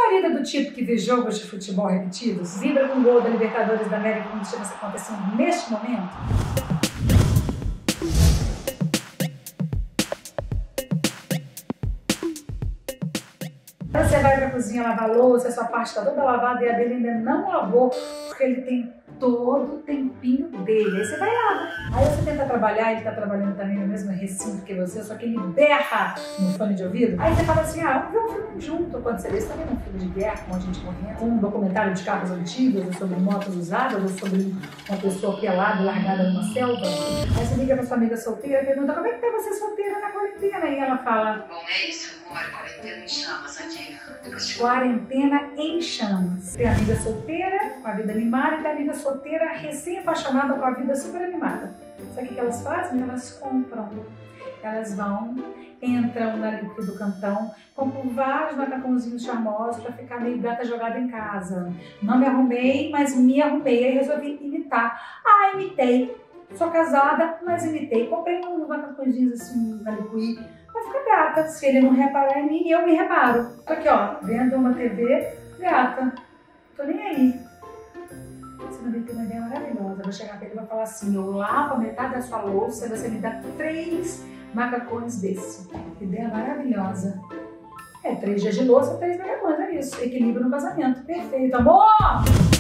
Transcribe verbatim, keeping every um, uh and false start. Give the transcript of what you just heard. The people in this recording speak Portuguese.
marido é do tipo que vê jogos de futebol repetidos? Vibra com o gol da Libertadores da América quando estiver acontecendo neste momento? Você vai pra cozinha lavar a louça, a sua parte está toda lavada e a dele ainda não lavou, porque ele tem todo o tempinho dele. Aí você vai lá. Aí você tenta trabalhar, ele tá trabalhando também no mesmo recinto que você, só que ele berra no fone de ouvido. Aí você fala assim, ah, vamos ver um filme junto. Quando você vê, você tá vendo um filme de guerra, com a gente morrendo, um documentário de carros antigos, ou sobre motos usadas, ou sobre uma pessoa pelada, largada numa selva. Aí você liga pra sua amiga solteira e pergunta, como é que tá você solteira na quarentena? E ela fala, bom, é isso, amor, quarentena em chamas, Andinha. Quarentena em chamas. Tem a amiga solteira, com a vida animada, e tem a amiga solteira recém-apaixonada com a vida super animada. Sabe o que elas fazem? Elas compram. Elas vão, entram na Liquid do Cantão, compram vários macacãozinhos charmosos pra ficar meio gata jogada em casa. Não me arrumei, mas me arrumei. Aí resolvi imitar. Ah, imitei. Sou casada, mas imitei. Comprei uns macacãozinhos assim na Liquid. Vai ficar gata, se ele não reparar em mim, eu me reparo. Tô aqui, ó, vendo uma T V, gata. Tô nem aí. Você vai ter uma ideia maravilhosa. Eu vou chegar pra ele e vou falar assim, eu lavo a metade da sua louça e você me dá três macacões desse. Ideia maravilhosa. É, três dias de louça, três macacões, é isso. Equilíbrio no casamento. Perfeito, amor!